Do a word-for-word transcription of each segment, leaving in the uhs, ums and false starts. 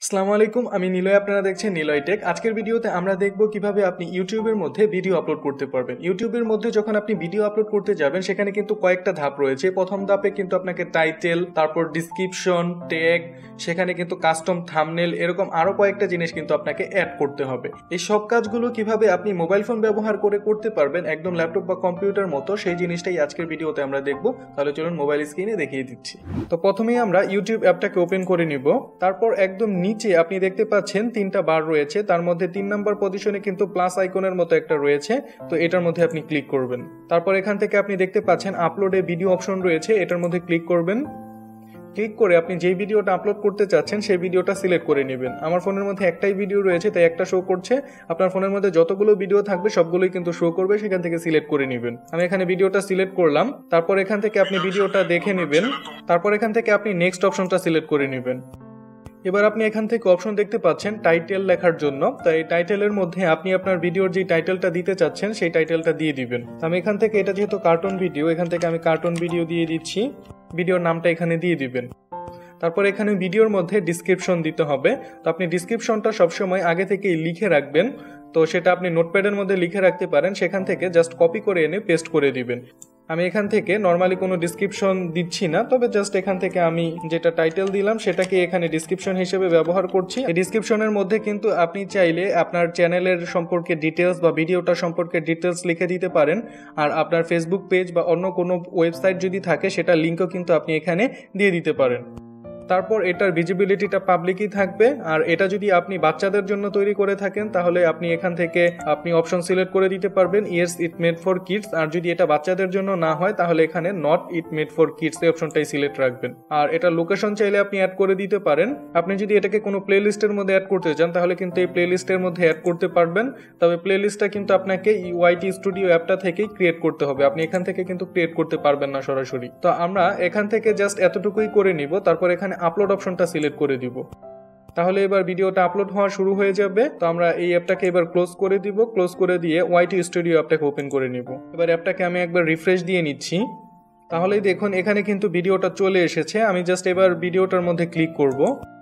আসসালামু আলাইকুম, আমি নিলয়। আপনারা দেখছেন নিলয় টেক। আজকের ভিডিওতে আমরা দেখব কিভাবে আপনি ইউটিউবের মধ্যে ভিডিও আপলোড করতে পারবেন। ইউটিউবের মধ্যে যখন আপনি ভিডিও আপলোড করতে যাবেন সেখানে কিন্তু কয়েকটা ধাপ রয়েছে। প্রথম ধাপে কিন্তু আপনাকে টাইটেল, তারপর ডিসক্রিপশন, ট্যাগ, সেখানে কিন্তু কাস্টম থাম্বনেল, এরকম আরো কয়েকটা জিনিস কিন্তু আপনাকে অ্যাড করতে হবে। এই সব কাজগুলো কিভাবে আপনি মোবাইল ফোন ব্যবহার করে করতে পারবেন একদম ল্যাপটপ বা কম্পিউটার মতো, সেই জিনিসটাই আজকের ভিডিওতে আমরা দেখব। তাহলে চলুন মোবাইল স্ক্রিনে দেখিয়ে দিচ্ছি। তো প্রথমেই আমরা ইউটিউব অ্যাপটাকে ওপেন করে নিব। তারপর একদম নিচে আপনি দেখতে পাচ্ছেন তিনটা বার রয়েছে, তার মধ্যে তিন নাম্বার পজিশনে কিন্তু প্লাস আইকনের মতো একটা রয়েছে, তো এটার মধ্যে আপনি ক্লিক করবেন। তারপর এখান থেকে আপনি দেখতে পাচ্ছেন আপলোডে ভিডিও অপশন রয়েছে, এটার মধ্যে ক্লিক করবেন। ক্লিক করে আপনি যেই ভিডিওটা আপলোড করতে চাচ্ছেন সেই ভিডিওটা সিলেক্ট করে নেবেন। আমার ফোনের মধ্যে একটাই ভিডিও রয়েছে তাই একটা শো করছে। আপনার ফোনের মধ্যে যতগুলো ভিডিও থাকবে সবগুলোই কিন্তু শো করবে, সেখান থেকে সিলেক্ট করে নেবেন। আমি এখানে ভিডিওটা সিলেক্ট করলাম। তারপর এখান থেকে আপনি ভিডিওটা দেখে নেবেন। তারপর এখান থেকে আপনি নেক্সট অপশনটা সিলেক্ট করে নেবেন। এবার আপনি এখান থেকে অপশন দেখতে পাচ্ছেন টাইটেল লেখার জন্য। তাই টাইটেলের মধ্যে আপনি আপনার ভিডিওর যে টাইটেলটা দিতে চাচ্ছেন সেই টাইটেলটা দিয়ে দিবেন। আমি এখান থেকে, এটা যেহেতু কার্টুন ভিডিও, এখান থেকে আমি কার্টুন ভিডিও দিয়ে দিচ্ছি। ভিডিওর নামটা এখানে দিয়ে দিবেন। তারপর এখানে ভিডিওর মধ্যে ডিসক্রিপশন দিতে হবে। তো আপনি ডিসক্রিপশনটা সবসময় আগে থেকেই লিখে রাখবেন। তো সেটা আপনি নোটপ্যাডের মধ্যে লিখে রাখতে পারেন, সেখান থেকে জাস্ট কপি করে এনে পেস্ট করে দিবেন। আমি এখান থেকে নর্মালি কোনো ডিসক্রিপশন দিচ্ছি না, তবে জাস্ট এখান থেকে আমি যেটা টাইটেল দিলাম সেটাকে এখানে ডিসক্রিপশন হিসেবে ব্যবহার করছি। এই ডিসক্রিপশনের মধ্যে কিন্তু আপনি চাইলে আপনার চ্যানেলের সম্পর্কে ডিটেলস বা ভিডিওটা সম্পর্কে ডিটেলস লিখে দিতে পারেন। আর আপনার ফেসবুক পেজ বা অন্য কোনো ওয়েবসাইট যদি থাকে সেটা লিঙ্কও কিন্তু আপনি এখানে দিয়ে দিতে পারেন। তারপর এটার ভিজিবিলিটিটা পাবলিকই থাকবে। আর এটা যদি আপনি বাচ্চাদের জন্য তৈরি করে থাকেন তাহলে আপনি এখান থেকে আপনি অপশন সিলেক্ট করে দিতে পারবেন, yes it made for kids. আর যদি এটা বাচ্চাদের জন্য না হয় তাহলে এখানে not it made for kids এই অপশনটাই সিলেক্ট রাখবেন। আর এটা লোকেশন চাইলে আপনি অ্যাড করে দিতে পারেন। আপনি যদি এটাকে কোনো প্লে লিস্টের মধ্যে অ্যাড করতে চান তাহলে কিন্তু এই প্লে লিস্টের মধ্যে অ্যাড করতে পারবেন। তবে প্লে লিস্টটা কিন্তু আপনাকে ওয়াইটি স্টুডিও অ্যাপটা থেকেই ক্রিয়েট করতে হবে, আপনি এখান থেকে কিন্তু ক্রিয়েট করতে পারবেন না সরাসরি। তো আমরা এখান থেকে জাস্ট এতটুকুই করে নিব। তারপর এখানে আপলোড অপশনটা সিলেক্ট করে দিব। তাহলে এবার ভিডিওটা আপলোড হওয়া শুরু হয়ে যাবে। তো আমরা এই অ্যাপটাকে এবার ক্লোজ করে দিব। ক্লোজ করে দিয়ে ওয়াইটি স্টুডিও অ্যাপটাকে ওপেন করে নিব। এবার অ্যাপটাকে আমি একবার রিফ্রেশ দিয়ে নিচ্ছি। তাহলেই দেখুন এখানে কিন্তু ভিডিওটা চলে এসেছে। আমি জাস্ট এবার ভিডিওটার মধ্যে ক্লিক করব।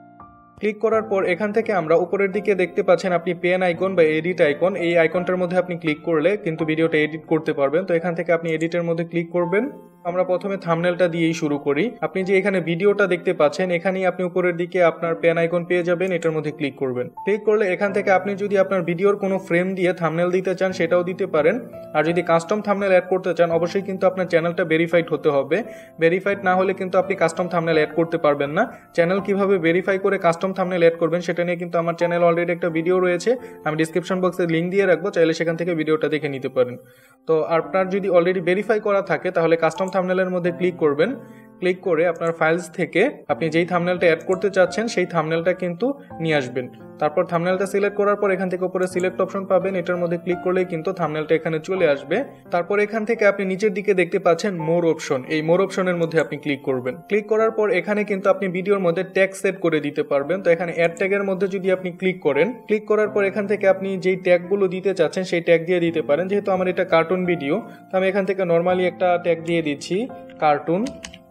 ক্লিক করার পর এখান থেকে আমরা উপরের দিকে দেখতে পাচ্ছেন আপনি পেন আইকন বা এডিট আইকন, এই আইকনটার মধ্যে আপনি ক্লিক করলে কিন্তু ভিডিওটা এডিট করতে পারবেন। তো এখান থেকে আপনি এডিটের মধ্যে ক্লিক করবেন। আমরা প্রথমে থাম্বনেলটা দিয়েই শুরু করি। আপনি যে এখানে ভিডিওটা দেখতে পাচ্ছেন এখানেই আপনি উপরের দিকে আপনার পেন আইকন পেয়ে যাবেন, এটার মধ্যে ক্লিক করবেন। ক্লিক করলে এখান থেকে আপনি যদি আপনার ভিডিওর কোনো ফ্রেম দিয়ে থাম্বনেল দিতে চান সেটাও দিতে পারেন। আর যদি কাস্টম থাম্বনেল অ্যাড করতে চান অবশ্যই কিন্তু আপনার চ্যানেলটা ভেরিফাইড হতে হবে। ভেরিফাইড না হলে কিন্তু আপনি কাস্টম থাম্বনেল অ্যাড করতে পারবেন না। চ্যানেল কিভাবে ভেরিফাই করে কাস্টম থাম্বনেল অ্যাড করবেন সেটা নিয়ে কিন্তু আমার চ্যানেল অলরেডি একটা ভিডিও রয়েছে, আমি ডিসক্রিপশন বক্সে লিঙ্ক দিয়ে রাখবো, চাইলে সেখান থেকে ভিডিওটা দেখে নিতে পারেন। তো আপনার যদি অলরেডি ভেরিফাই করা থাকে তাহলে কাস্টম থাম্বনেলের মধ্যে ক্লিক করবেন। ক্লিক করে আপনার ফাইলস থেকে আপনি যেই থাম্বনেলটা অ্যাড করতে চাচ্ছেন সেই থাম্বনেলটা কিন্তু নিয়ে আসবেন। তারপর থাম্বনেলটা সিলেক্ট করার পর এখান থেকে উপরে সিলেক্ট অপশন পাবেন, এটার মধ্যে ক্লিক করলেই কিন্তু থাম্বনেলটা এখানে চলে আসবে। তারপর এখান থেকে আপনি নিচের দিকে দেখতে পাচ্ছেন মোর অপশন, এই মোর অপশনের মধ্যে আপনি ক্লিক করবেন। ক্লিক করার পর এখানে কিন্তু আপনি ভিডিওর মধ্যে ট্যাগ সেট করে দিতে পারবেন। তো এখানে অ্যাড ট্যাগের মধ্যে যদি আপনি ক্লিক করেন, ক্লিক করার পর এখান থেকে আপনি যেই ট্যাগগুলো দিতে চাচ্ছেন সেই ট্যাগ দিয়ে দিতে পারেন। যেহেতু আমার এটা কার্টুন ভিডিও তো আমি এখান থেকে নর্মালি একটা ট্যাগ দিয়ে দিচ্ছি, কার্টুন।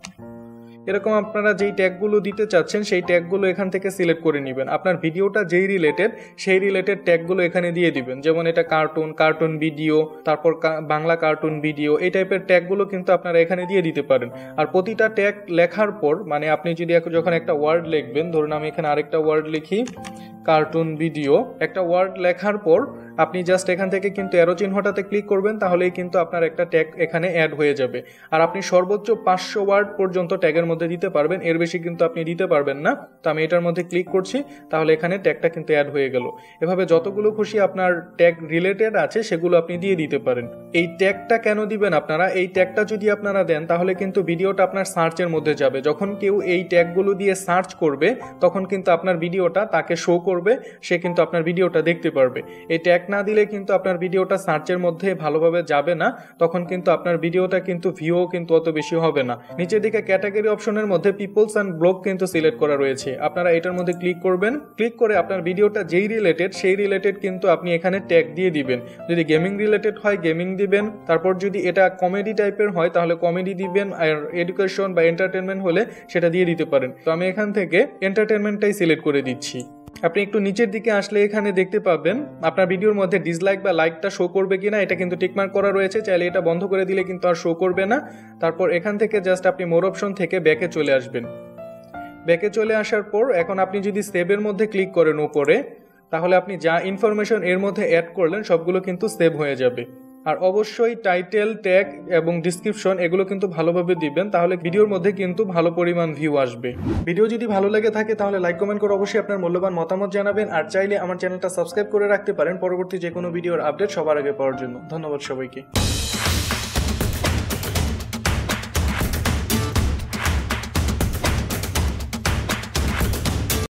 এরকম আপনারা যেই ট্যাগগুলো দিতে চাচ্ছেন সেই ট্যাগগুলো এখান থেকে সিলেক্ট করে নেবেন। আপনার ভিডিওটা যেই রিলেটেড সেই রিলেটেড ট্যাগগুলো এখানে দিয়ে দিবেন। যেমন এটা কার্টুন, কার্টুন ভিডিও, তারপর বাংলা কার্টুন ভিডিও, এই টাইপের ট্যাগগুলো কিন্তু আপনারা এখানে দিয়ে দিতে পারেন। আর প্রতিটা ট্যাগ লেখার পর, মানে আপনি যদি যখন একটা ওয়ার্ড লিখবেন, ধরুন আমি এখানে আরেকটা ওয়ার্ড লিখি কার্টুন ভিডিও, একটা ওয়ার্ড লেখার পর আপনি জাস্ট এখান থেকে কিন্তু অ্যারো চিহ্নটাতে ক্লিক করবেন, তাহলেই কিন্তু আপনার একটা ট্যাগ এখানে অ্যাড হয়ে যাবে। আর আপনি সর্বোচ্চ পাঁচশো ওয়ার্ড পর্যন্ত ট্যাগের মধ্যে দিতে পারবেন, এর বেশি কিন্তু আপনি দিতে পারবেন না। তো আমি এটার মধ্যে ক্লিক করছি, তাহলে এখানে ট্যাগটা কিন্তু অ্যাড হয়ে গেল। এভাবে যতগুলো খুশি আপনার ট্যাগ রিলেটেড আছে সেগুলো আপনি দিয়ে দিতে পারেন। এই ট্যাগটা কেন দিবেন আপনারা? এই ট্যাগটা যদি আপনারা দেন তাহলে কিন্তু ভিডিওটা আপনার সার্চের মধ্যে যাবে। যখন কেউ এই ট্যাগগুলো দিয়ে সার্চ করবে তখন কিন্তু আপনার ভিডিওটা তাকে শো করবে, সে কিন্তু আপনার ভিডিওটা দেখতে পারবে। এই ট্যাগ না দিলে কিন্তু আপনার ভিডিওটা সার্চের মধ্যে ভালোভাবে যাবে না, তখন কিন্তু আপনার ভিডিওটা কিন্তু ভিউ কিন্তু অত বেশি হবে না। নিচের দিকে ক্যাটাগরি অপশনের মধ্যে পিপলস অ্যান্ড ব্লগ কিন্তু সিলেক্ট করা রয়েছে, আপনারা এটার মধ্যে ক্লিক করবেন। ক্লিক করে আপনার ভিডিওটা যেই রিলেটেড সেই রিলেটেড কিন্তু আপনি এখানে ট্যাগ দিয়ে দিবেন। যদি গেমিং রিলেটেড হয় গেমিং দিবেন, তারপর যদি এটা কমেডি টাইপের হয় তাহলে কমেডি দিবেন, আর এডুকেশন বা এন্টারটেনমেন্ট হলে সেটা দিয়ে দিতে পারেন। তো আমি এখান থেকে এন্টারটেনমেন্টটাই সিলেক্ট করে দিচ্ছি। আপনি একটু নিচের দিকে আসলে এখানে দেখতে পাবেন আপনার ভিডিওর মধ্যে ডিসলাইক বা লাইকটা শো করবে কিনা, এটা কিন্তু টিকমার্ক করা রয়েছে। চাইলে এটা বন্ধ করে দিলে কিন্তু আর শো করবে না। তারপর এখান থেকে জাস্ট আপনি মোর অপশন থেকে ব্যাকে চলে আসবেন। ব্যাকে চলে আসার পর এখন আপনি যদি সেভের মধ্যে ক্লিক করেন উপরে, তাহলে আপনি যা ইনফরমেশন এর মধ্যে অ্যাড করলেন সবগুলো কিন্তু সেভ হয়ে যাবে। আর অবশ্যই টাইটেল, ট্যাগ এবং ডিসক্রিপশন এগুলো কিন্তু ভালোভাবে দিবেন, তাহলে ভিডিওর মধ্যে কিন্তু ভালো পরিমাণ ভিউ আসবে। ভিডিও যদি ভালো লেগে থাকে তাহলে লাইক কমেন্ট করে অবশ্যই আপনার মূল্যবান মতামত জানাবেন। আর চাইলে আমার চ্যানেলটা সাবস্ক্রাইব করে রাখতে পারেন পরবর্তী যে কোনো ভিডিওর আপডেট সবার আগে পাওয়ার জন্য। ধন্যবাদ সবাইকে।